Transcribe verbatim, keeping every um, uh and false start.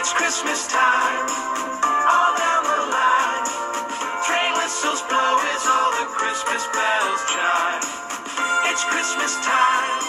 It's Christmas time, all down the line. Train whistles blow as all the Christmas bells chime. It's Christmas time.